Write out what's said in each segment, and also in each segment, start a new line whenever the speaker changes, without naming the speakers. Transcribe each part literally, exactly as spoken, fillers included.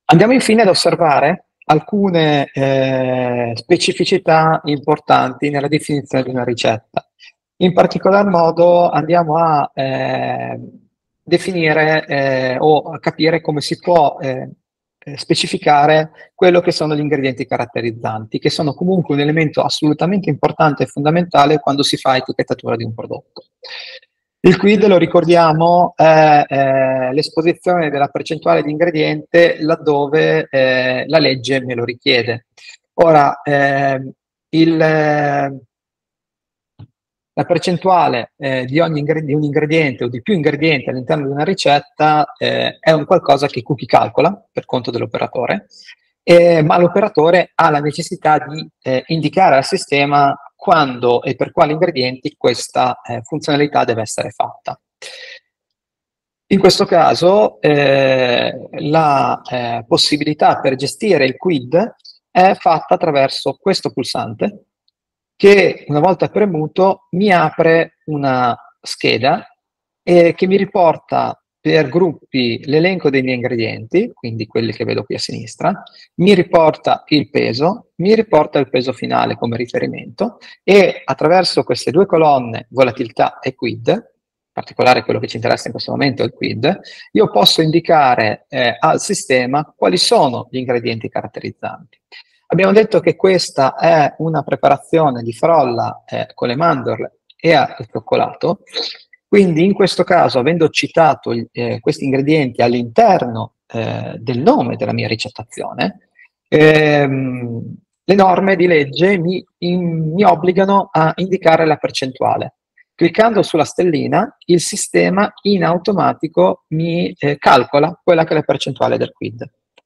Andiamo infine ad osservare alcune eh, specificità importanti nella definizione di una ricetta. In particolar modo andiamo a eh, definire eh, o a capire come si può eh, specificare quello che sono gli ingredienti caratterizzanti, che sono comunque un elemento assolutamente importante e fondamentale quando si fa etichettatura di un prodotto. Il quid, lo ricordiamo, è eh, l'esposizione della percentuale di ingrediente laddove eh, la legge me lo richiede. Ora, eh, il, eh, la percentuale eh, di, ogni ingred- di un ingrediente o di più ingredienti all'interno di una ricetta eh, è un qualcosa che Cookie calcola per conto dell'operatore, eh, ma l'operatore ha la necessità di eh, indicare al sistema quando e per quali ingredienti questa eh, funzionalità deve essere fatta. In questo caso eh, la eh, possibilità per gestire il quid è fatta attraverso questo pulsante che una volta premuto mi apre una scheda eh, che mi riporta per gruppi l'elenco dei miei ingredienti, quindi quelli che vedo qui a sinistra, mi riporta il peso, mi riporta il peso finale come riferimento e attraverso queste due colonne, volatilità e quid, in particolare quello che ci interessa in questo momento è il quid, io posso indicare eh, al sistema quali sono gli ingredienti caratterizzanti. Abbiamo detto che questa è una preparazione di frolla eh, con le mandorle e al cioccolato, quindi in questo caso, avendo citato eh, questi ingredienti all'interno eh, del nome della mia ricettazione, ehm, le norme di legge mi, in, mi obbligano a indicare la percentuale. Cliccando sulla stellina, il sistema in automatico mi eh, calcola quella che è la percentuale del quid.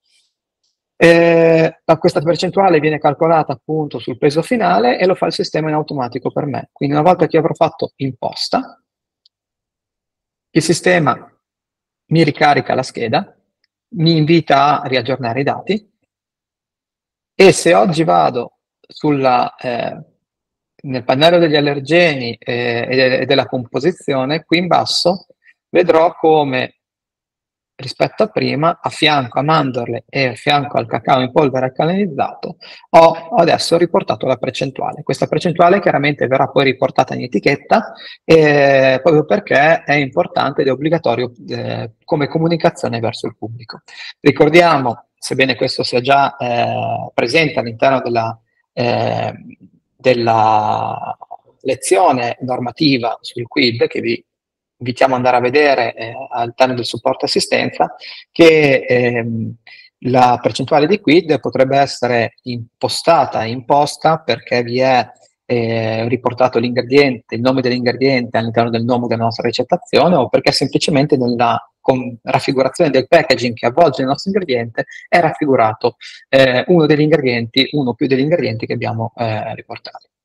Eh, questa percentuale viene calcolata appunto sul peso finale e lo fa il sistema in automatico per me. Quindi una volta che avrò fatto imposta, il sistema mi ricarica la scheda, mi invita a riaggiornare i dati e se oggi vado sulla, eh, nel pannello degli allergeni eh, e della composizione, qui in basso vedrò come rispetto a prima, a fianco a mandorle e a fianco al cacao in polvere alcalinizzato, ho adesso riportato la percentuale. Questa percentuale chiaramente verrà poi riportata in etichetta eh, proprio perché è importante ed è obbligatorio eh, come comunicazione verso il pubblico. Ricordiamo, sebbene questo sia già eh, presente all'interno della, eh, della lezione normativa sul quid che vi invitiamo ad andare a vedere eh, all'interno del supporto assistenza, che ehm, la percentuale di quid potrebbe essere impostata, imposta perché vi è eh, riportato l'ingrediente, il nome dell'ingrediente all'interno del nome della nostra ricettazione o perché semplicemente nella con raffigurazione del packaging che avvolge il nostro ingrediente è raffigurato eh, uno degli ingredienti, uno o più degli ingredienti che abbiamo eh, riportato.